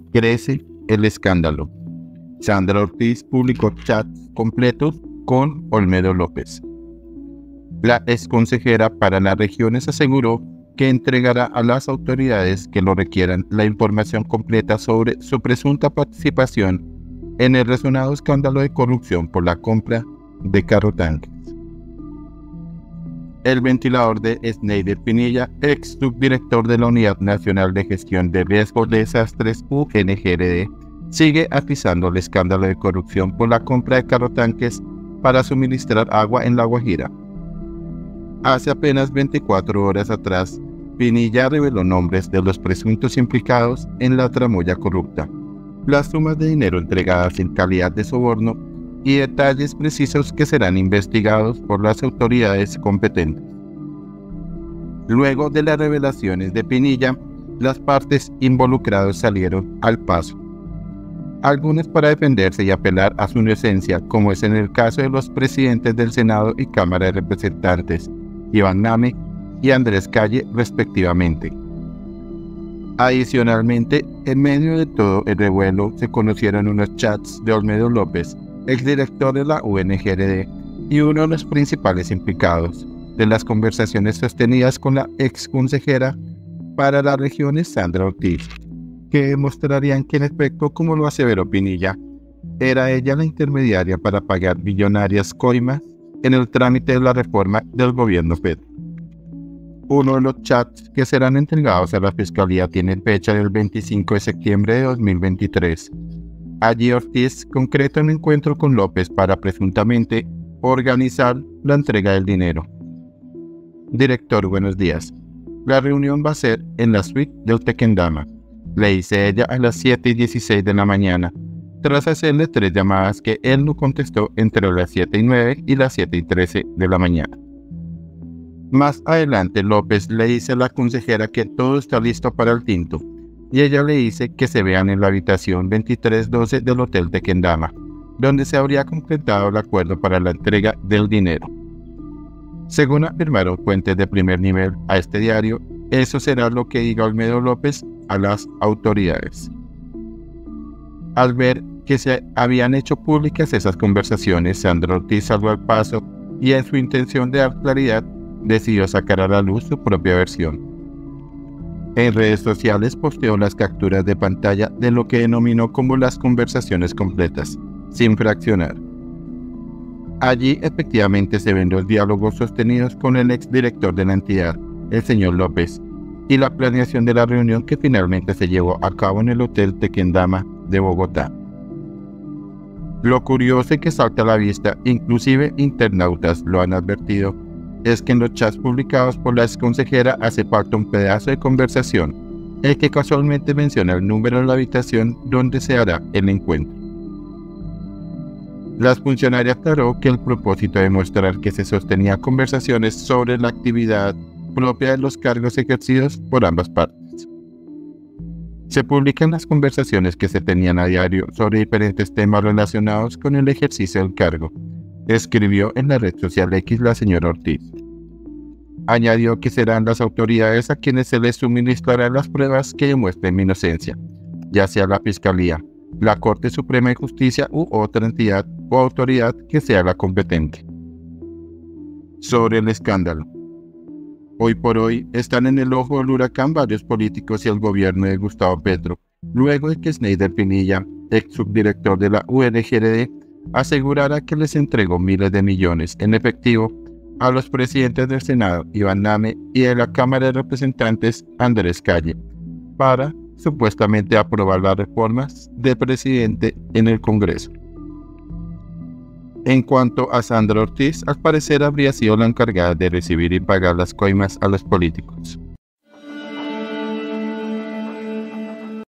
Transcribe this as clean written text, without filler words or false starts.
Crece el escándalo. Sandra Ortiz publicó chats completos con Olmedo López. La exconsejera para las regiones aseguró que entregará a las autoridades que lo requieran la información completa sobre su presunta participación en el resonado escándalo de corrupción por la compra de carrotanques. El ventilador de Schneider Pinilla, ex subdirector de la Unidad Nacional de Gestión de Riesgos de Desastres UNGRD, sigue atizando el escándalo de corrupción por la compra de carrotanques para suministrar agua en La Guajira. Hace apenas 24 horas atrás, Pinilla reveló nombres de los presuntos implicados en la tramoya corrupta, las sumas de dinero entregadas en calidad de soborno y detalles precisos que serán investigados por las autoridades competentes. Luego de las revelaciones de Pinilla, las partes involucradas salieron al paso. Algunos para defenderse y apelar a su inocencia, como es en el caso de los presidentes del Senado y Cámara de Representantes, Iván Name y Andrés Calle, respectivamente. Adicionalmente, en medio de todo el revuelo se conocieron unos chats de Olmedo López, exdirector de la UNGRD y uno de los principales implicados de las conversaciones sostenidas con la exconsejera para las regiones Sandra Ortiz, que demostrarían que en efecto, como lo aseveró Pinilla, era ella la intermediaria para pagar billonarias coimas en el trámite de la reforma del gobierno Petro. Uno de los chats que serán entregados a la Fiscalía tiene fecha del 25 de septiembre de 2023. Allí Ortiz concreta un encuentro con López para presuntamente organizar la entrega del dinero. Director, buenos días. La reunión va a ser en la suite del Tequendama. Le hice ella a las 7:16 de la mañana, tras hacerle 3 llamadas que él no contestó entre las 7:09 y las 7:13 de la mañana. Más adelante López le dice a la consejera que todo está listo para el tinto, y ella le dice que se vean en la habitación 2312 del Hotel Tequendama, donde se habría concretado el acuerdo para la entrega del dinero. Según afirmaron fuentes de primer nivel a este diario, eso será lo que diga Olmedo López a las autoridades. Al ver que se habían hecho públicas esas conversaciones, Sandra Ortiz salió al paso y en su intención de dar claridad, decidió sacar a la luz su propia versión. En redes sociales posteó las capturas de pantalla de lo que denominó como las conversaciones completas, sin fraccionar. Allí efectivamente se ven los diálogos sostenidos con el exdirector de la entidad, el señor López, y la planeación de la reunión que finalmente se llevó a cabo en el Hotel Tequendama de Bogotá. Lo curioso y que salta a la vista, inclusive internautas lo han advertido, es que en los chats publicados por la exconsejera hace falta un pedazo de conversación, el que casualmente menciona el número de la habitación donde se hará el encuentro. La funcionaria aclaró que el propósito de mostrar que se sostenía conversaciones sobre la actividad propia de los cargos ejercidos por ambas partes. Se publican las conversaciones que se tenían a diario sobre diferentes temas relacionados con el ejercicio del cargo, escribió en la red social X la señora Ortiz. Añadió que serán las autoridades a quienes se les suministrarán las pruebas que demuestren mi inocencia, ya sea la Fiscalía, la Corte Suprema de Justicia u otra entidad o autoridad que sea la competente. Sobre el escándalo. Hoy por hoy están en el ojo del huracán varios políticos y el gobierno de Gustavo Petro, luego de que Schneider Pinilla, ex subdirector de la UNGRD, asegurara que les entregó miles de millones en efectivo a los presidentes del Senado, Iván Name, y de la Cámara de Representantes, Andrés Calle, para supuestamente aprobar las reformas del presidente en el Congreso. En cuanto a Sandra Ortiz, al parecer habría sido la encargada de recibir y pagar las coimas a los políticos.